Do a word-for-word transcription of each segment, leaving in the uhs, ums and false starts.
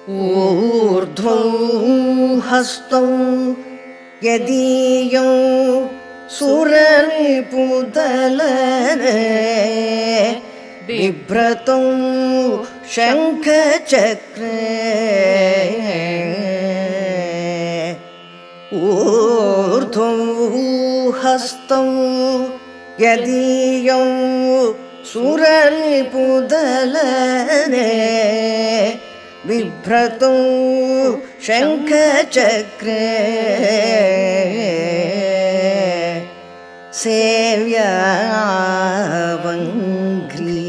ऊर्ध्वौ हस्तौ यदीयौ सुररिपुदलने बिभ्रतौ शङ्खचक्रे ऊर्ध्वौ हस्तौ यदीयौ सुररिपुदलने बिभ्रतौ शङ्खचक्रे सेव्यावङ्घ्री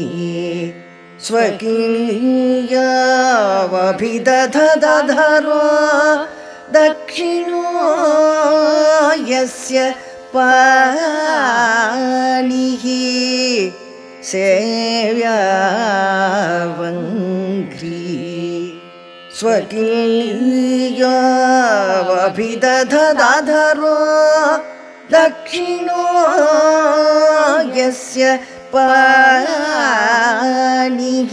स्वकीयावभिदधदधरो दक्षिणो यस्य पाणिः सेव्यावङ्घ्री स्वकीयावभिदधदधरो दक्षिणो यस्य पाणिः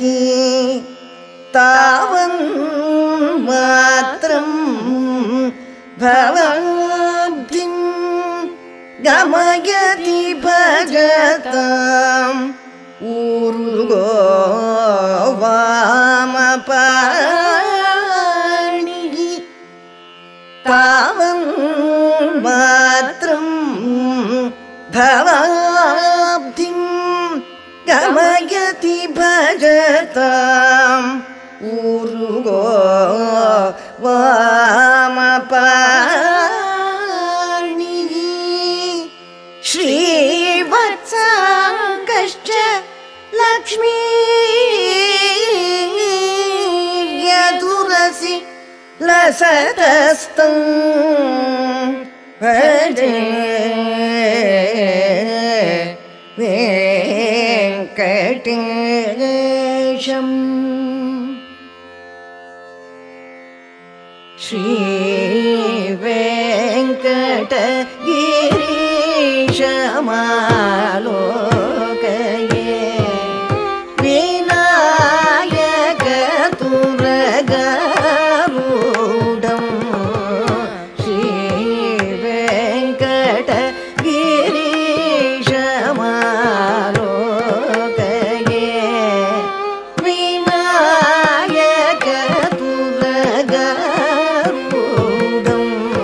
तावन्मात्रं भवाब्धिं गमयति भजताम् ऊर्गो वामपाणिः तावन्मात्रं भवाब्धिं गमयति भजताम् ऊर्गो वामपाणिः श्रीवत्साङ्कश्च लक्ष्मी यदुरसि लसतस्तं भजे वेङ्कटेशम् श्रीवेङ्कटगिरीशमालोकये विनायकतुरगारूढं श्रीवेङ्कटगिरीशमालोकये विनायकतुरगारूढं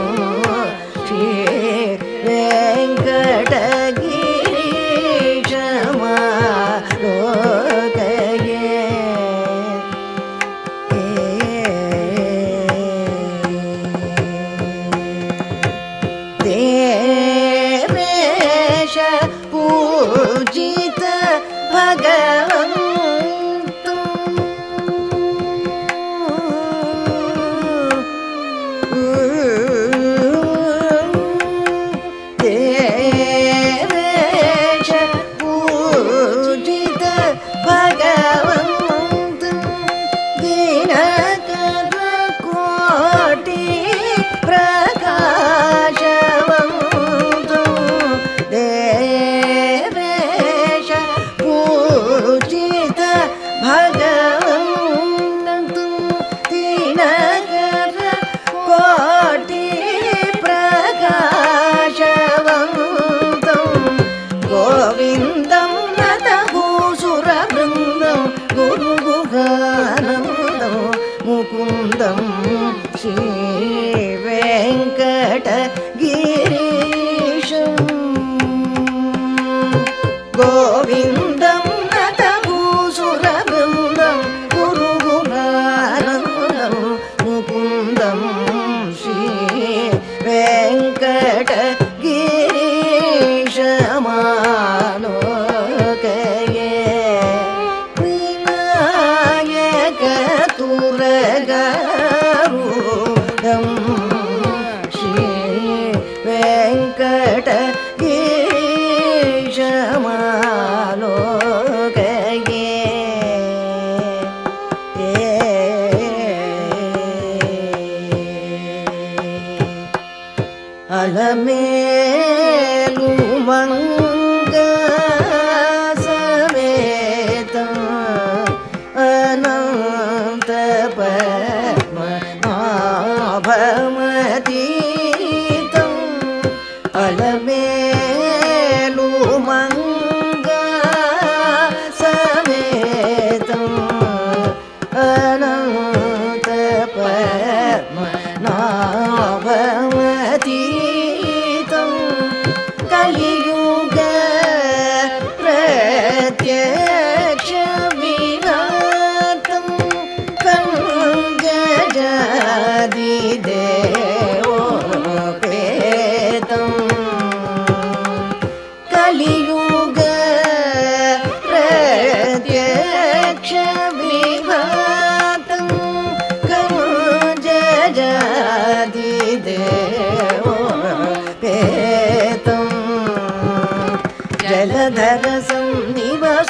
श्रीवेङ्कटगिरीशमालोकये देवेश पूजित भगवन्तु देवेश पूजित भगवन्तु दिनकरकोटि प्रकाशवन्तु देवेश पूजित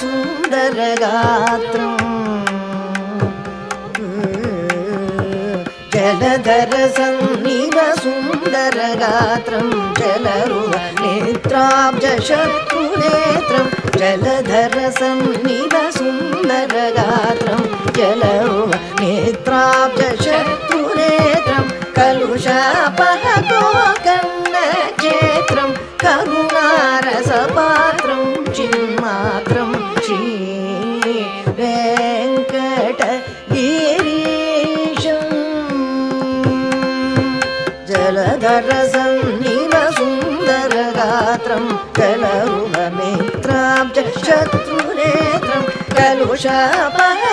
सुन्दरगात्रम् जलधर सन्निध सुन्दरगात्रं जलरुह नेत्राब्जशत्रुनेत्रं जलधर सन्निध सुन्दरगात्रं जलरुह नेत्राब्जशत्रुनेत्रं कलुषापहतोकर्णक्षेत्रं करुणारसपात्रं चिन्मात्रं श्री वेङ्कटगिरीशम् जलधर सन्निध सुन्दरगात्रं कलरुह नेत्राब्जशत्रुनेत्रं कलुषापह